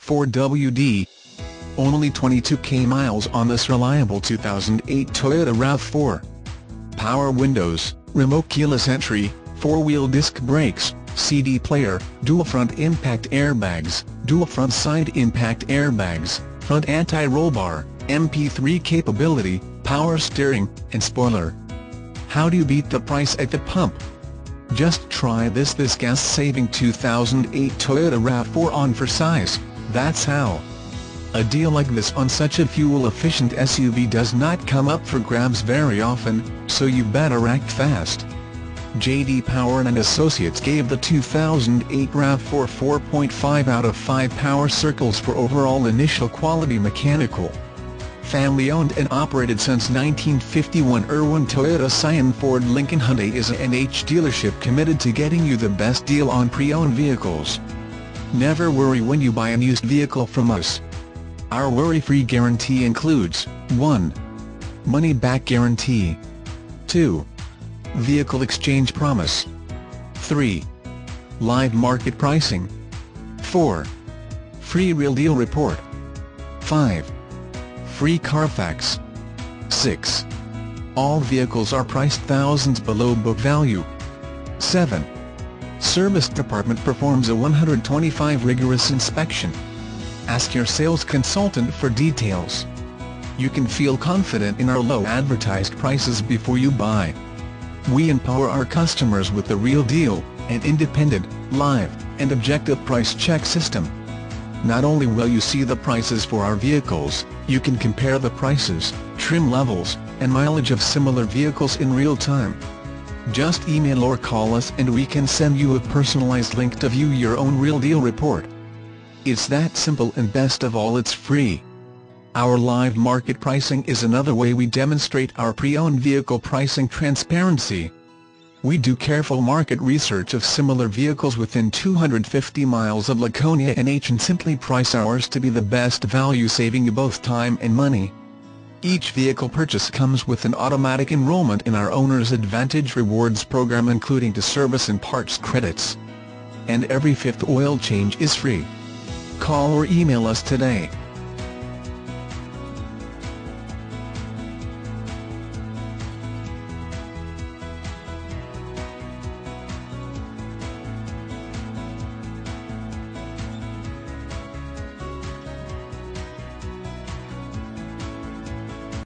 4WD. Only 22k miles on this reliable 2008 Toyota RAV4. Power windows, remote keyless entry, 4-wheel disc brakes, CD player, dual front impact airbags, dual front side impact airbags, front anti-roll bar, MP3 capability, power steering, and spoiler. How do you beat the price at the pump? Just try this gas-saving 2008 Toyota RAV4 on for size, that's how. A deal like this on such a fuel-efficient SUV does not come up for grabs very often, so you better act fast. J.D. Power and Associates gave the 2008 RAV4 4.5 out of 5 power circles for overall initial quality. Mechanical. Family-owned and operated since 1951, Irwin Toyota Scion Ford Lincoln Hyundai is an NH dealership committed to getting you the best deal on pre-owned vehicles. Never worry when you buy a used vehicle from us. Our worry-free guarantee includes 1. Money-back guarantee. 2. Vehicle exchange promise. 3. Live market pricing. 4. Free real deal report. 5. Free Carfax. 6. All vehicles are priced thousands below book value. 7. Service department performs a 125 rigorous inspection. Ask your sales consultant for details. You can feel confident in our low advertised prices before you buy. We empower our customers with the real deal, an independent, live, and objective price check system. Not only will you see the prices for our vehicles, you can compare the prices, trim levels, and mileage of similar vehicles in real time. Just email or call us and we can send you a personalized link to view your own real deal report. It's that simple, and best of all, it's free. Our live market pricing is another way we demonstrate our pre-owned vehicle pricing transparency. We do careful market research of similar vehicles within 250 miles of Laconia NH and simply price ours to be the best value, saving you both time and money. Each vehicle purchase comes with an automatic enrollment in our Owner's Advantage Rewards program, including to service and parts credits. And every 5th oil change is free. Call or email us today.